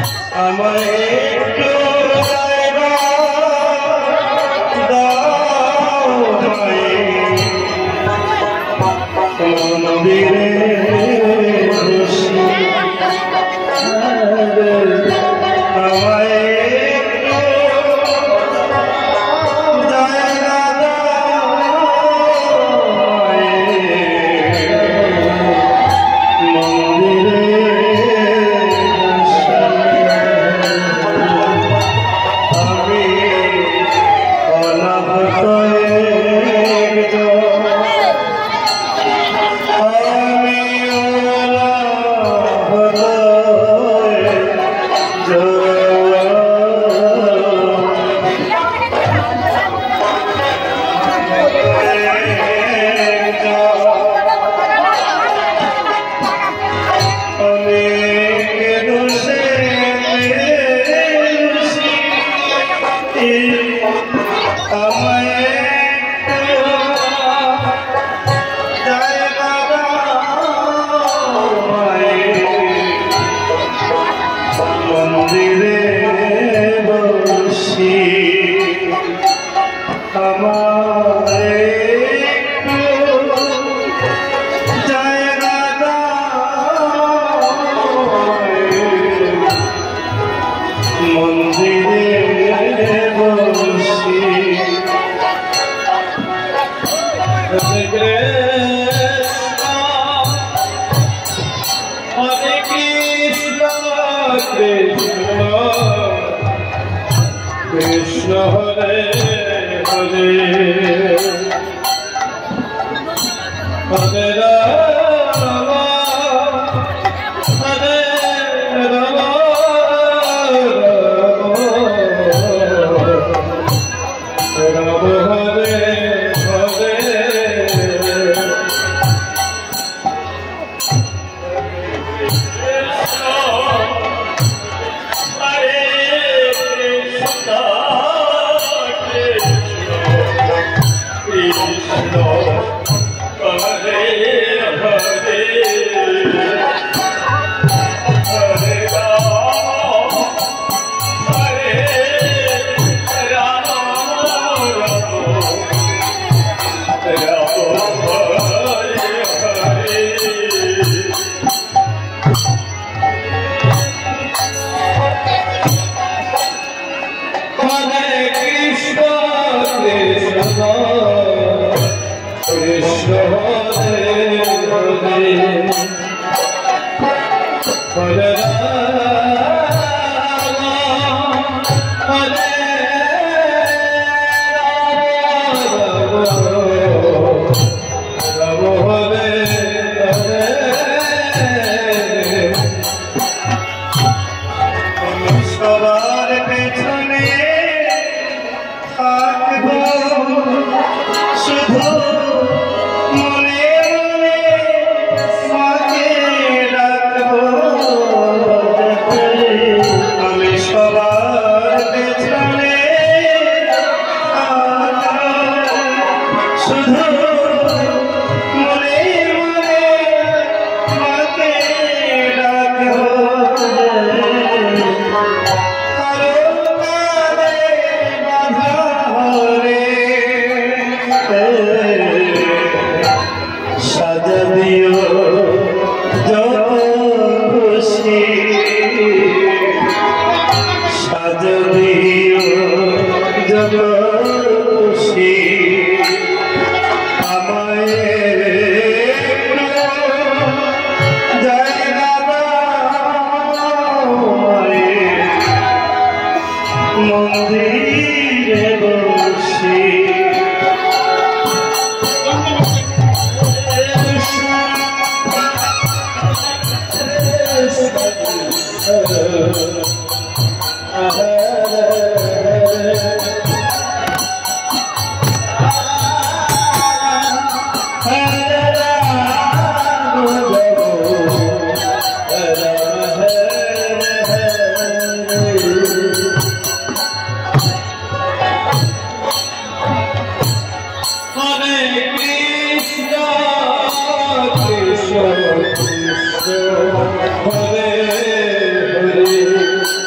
Hare Hare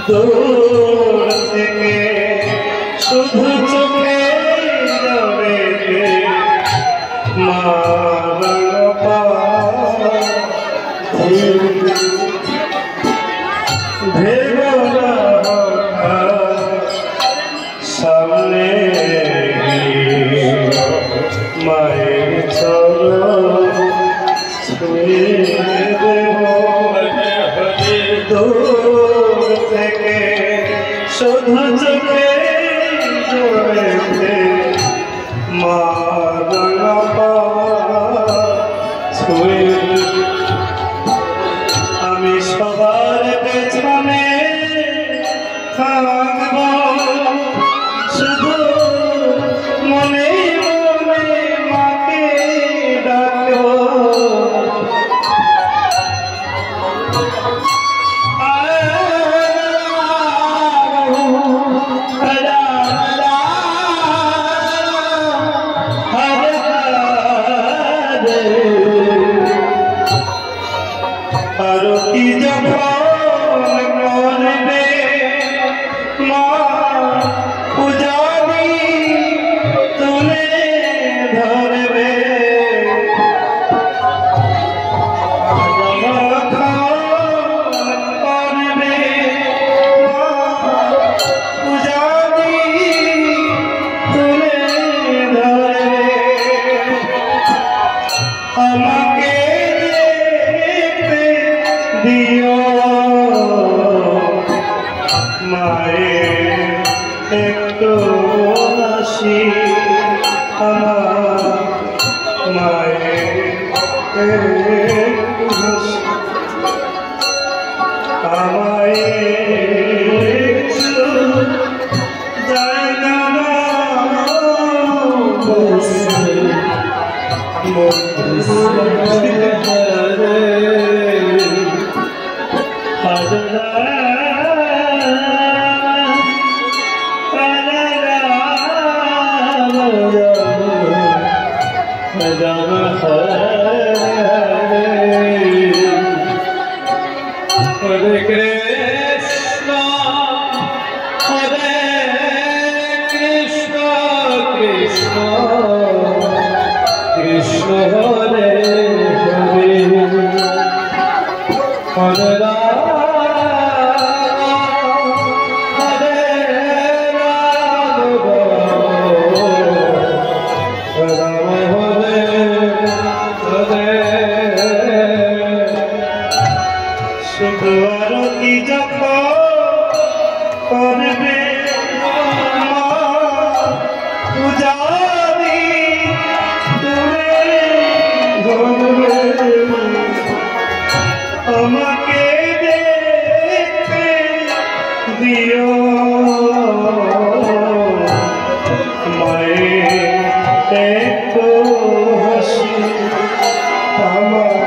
দূর থেকে শুধু চোখে যাবে মা সামনে মায়ের চরণ ছুঁয়ে দেব দূর থেকে শুধু চোখে জড়েছে মা ছুঁয়ে আমি সবার পেছনে থাকব শুধু মনে মনে মাকে ডাকব আরতি যখন করবে মা পূজারি তুলে ধরবে করবে মা পূজারি তুলে ধরবে আমাকে দিও মায়ের একটু হাসি আমার মায়ের একটু হাসি আমায় জায়গা Hare Krishna, Hare Krishna, Krishna Krishna Hare Hare, Hare Rama, Hare Rama, Rama Hare Hare। শুধু আরতি যখন করবে মা পূজারি তুলে ধরবে আমাকে দেখতে দিও মায়ের একটু হাসি আমার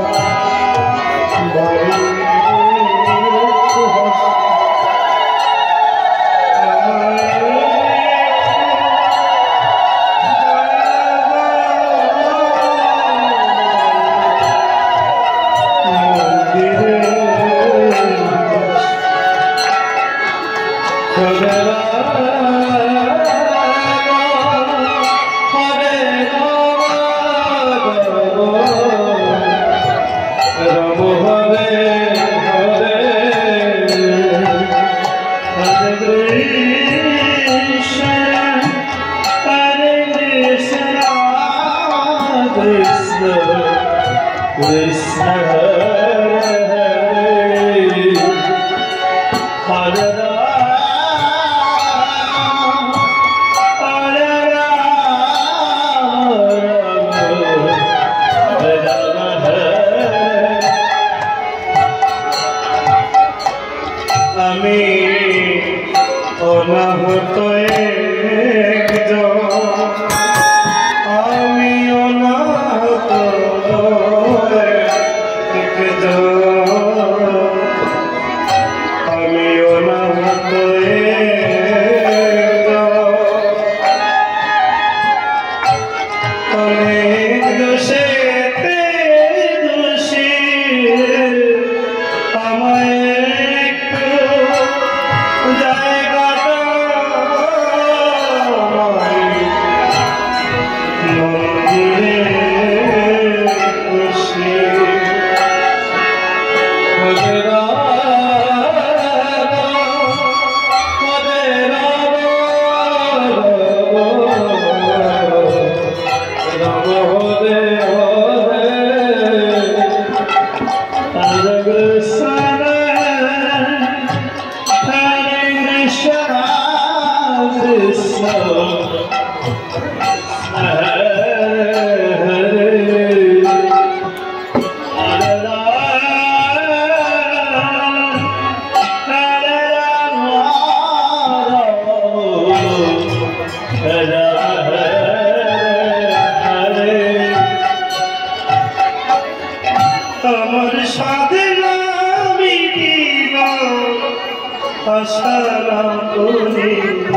Krishna Hare Hare, Hare Rama, Hare Rama, Hare Rama Hare। আমি অনাহত একজন, আমি অনাহত আমি অনাহত অনেক দোষেতে দোষী আমায় একটু আমার সাধনা মিটিল আশা করি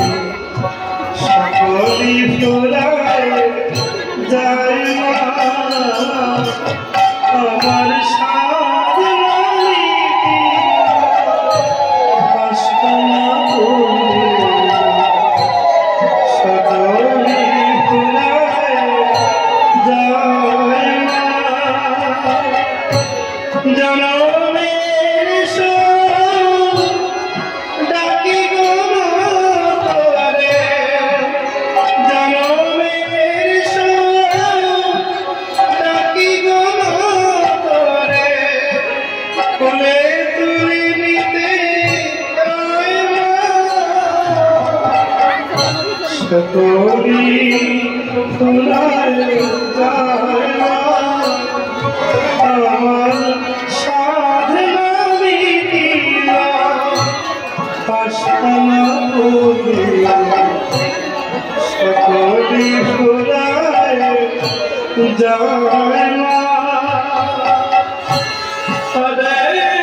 সকলি ফুরায় যায় মা আমার সাধনা মিটিল আশা করি সকলি ফুরায় যায় মা জনমের ডাকি গো তোরে জনমের ডাকি গো তোরে কোলে তুলি নিতে সকলি ফুরায় যায় আমার সাধনা মিটিল আশা করি সকলি ফুরায় যায় মা হরে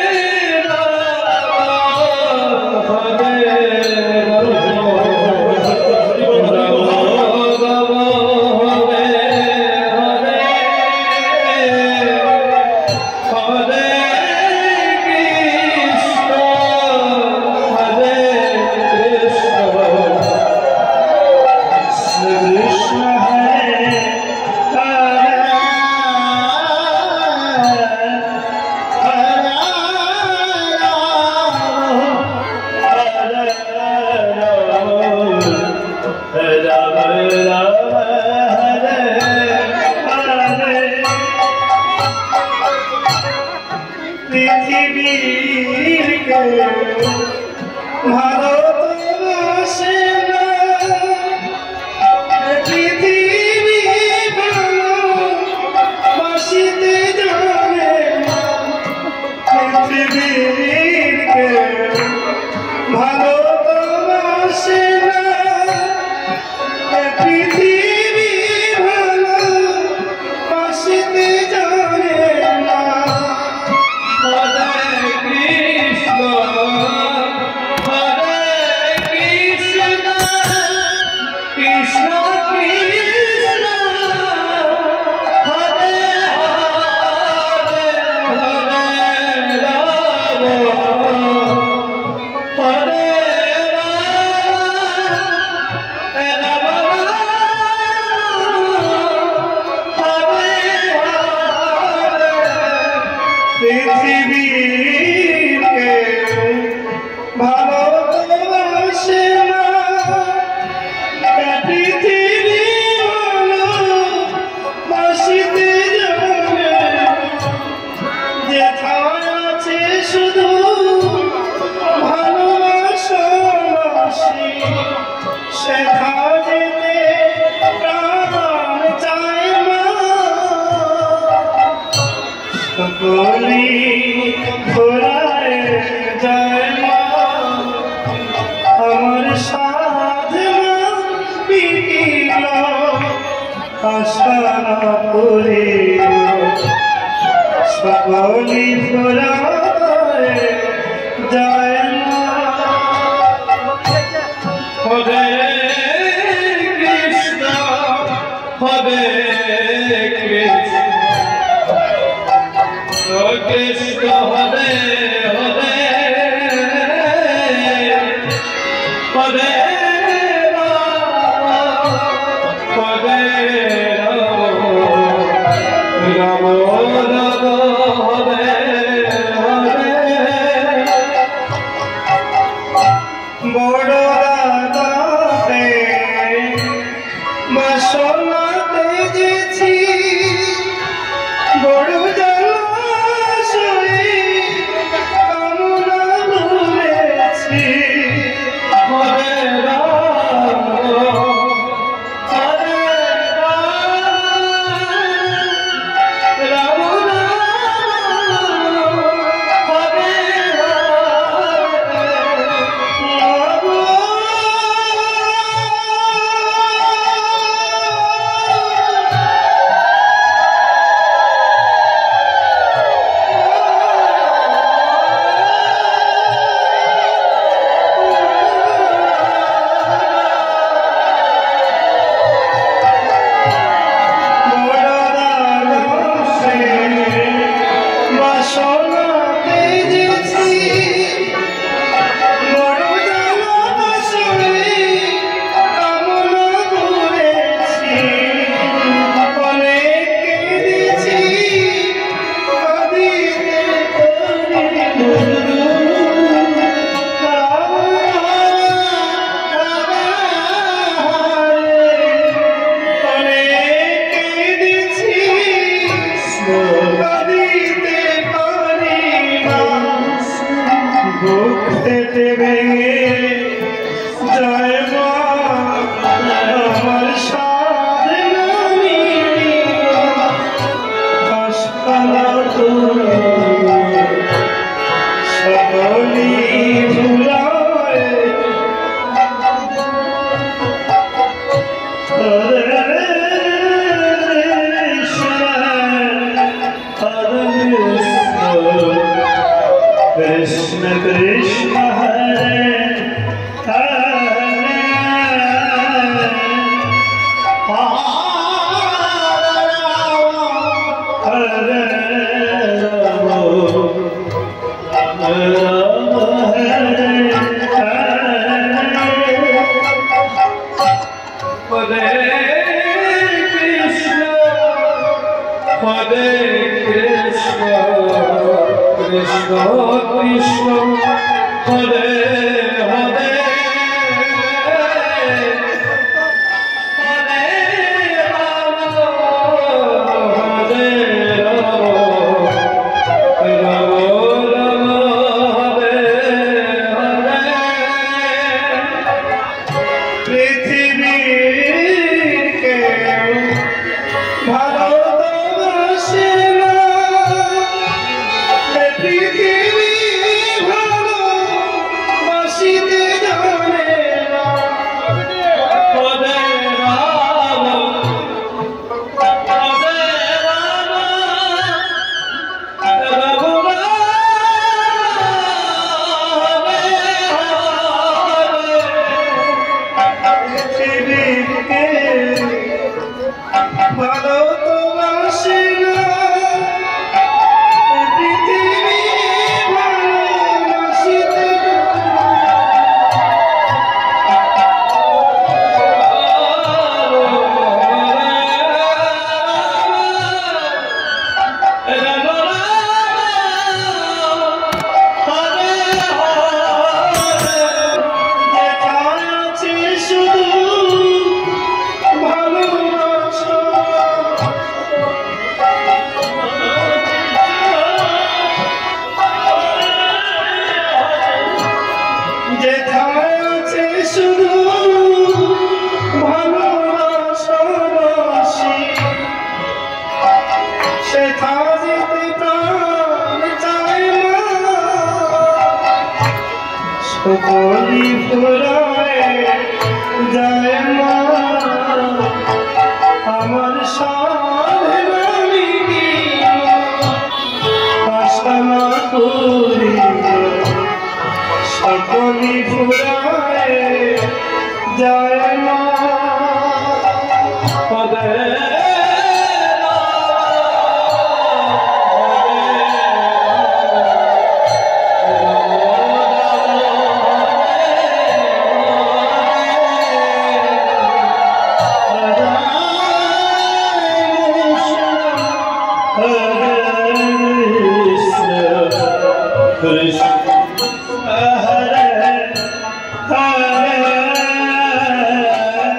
পৃথিবীর কেউ ভালোবাসে না পৃথিবী ভালোবাসিতে জানে না পৃথিবীর কেউ ভালোবাসে না পৃথিবী ভালোবাসিতে জানে না পৃথিবীর কেউ ভালোবাসে না পৃথিবী ভালোবাসিতে জানে যেথায় আছে শুধু ভালোবাসি সেখানে প্রাণ চায় মা সকলি ফুরায় যায় মা আমার সাধনা মিটিল আশা করি সকলি ফুরায় যায় মা হরে কৃষ্ণ হরে কৃষ্ণ কৃষ্ণ হরে হরে হরে রাম হরে রাম রাম হরে হরে বড় রাধাতে বাসনাতে যেছি বড় জলাশয়ে কামনা ভুলেছি ভেঙে যায় মা আমার সাধনা আশকানা তোরা সকলি ভুলায় Krishna Krishna Hare Hare Hare Rama Rama Hare Hare Krishna Krishna Krishna Hare Hare Hare Rama Hare Rama Rama Rama Hare Hare পৃথিবীর কেউ ভালোবাসে না পৃথিবী ভালোবাসিতে জানে না হরে রাম হরে রাম রাম পৃথিবীকে ভালো তো বাসে না সকলি ফুরায় যায় মা আমার সাধনা আশানা করি সকলি ফুরায় যায় মা Krishna Hare Hare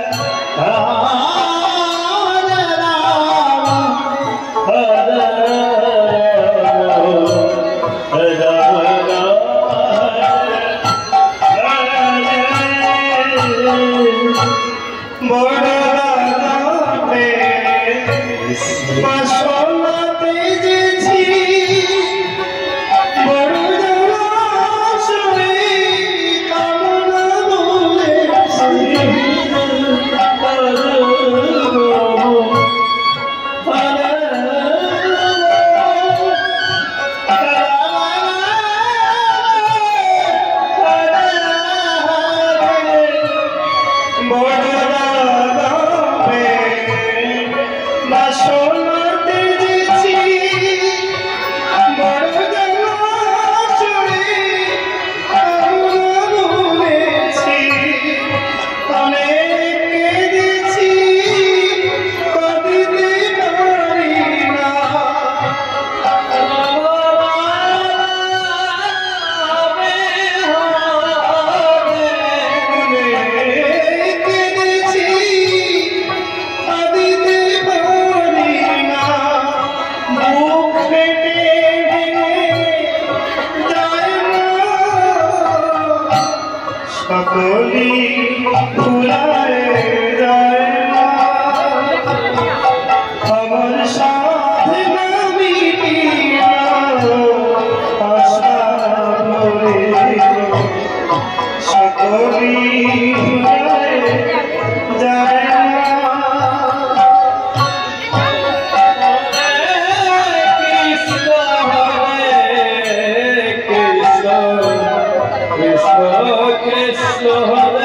সকলি ফুরায় যায় না আমার সাধনা মিটিয়া আশা ভরে সকলি ফুরায় যায় না Krishna Krishna